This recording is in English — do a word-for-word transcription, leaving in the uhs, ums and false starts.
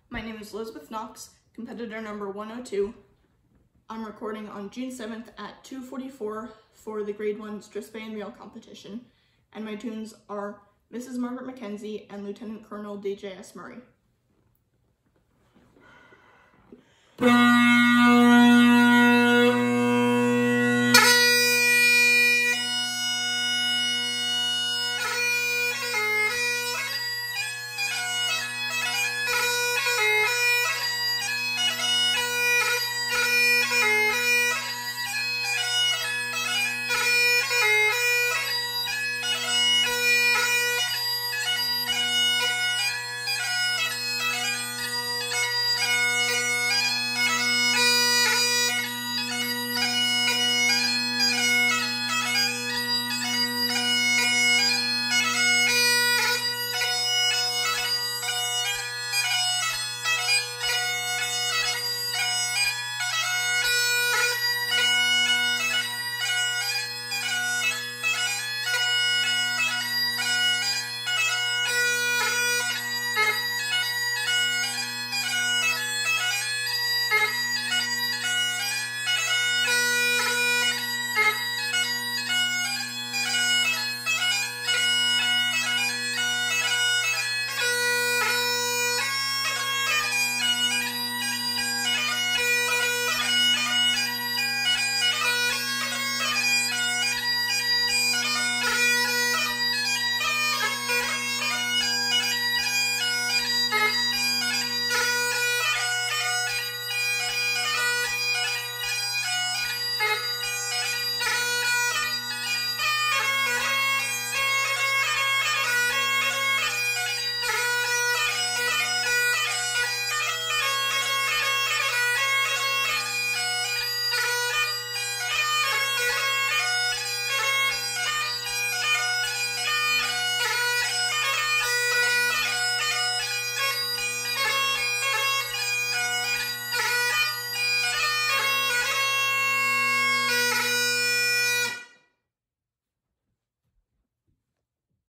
My name is Elizabeth Knox, competitor number one oh two. I'm recording on June seventh at two forty-four for the grade one Strathspey and Male competition, and my tunes are Missus Margaret McKenzie and Lieutenant Colonel D J S Murray.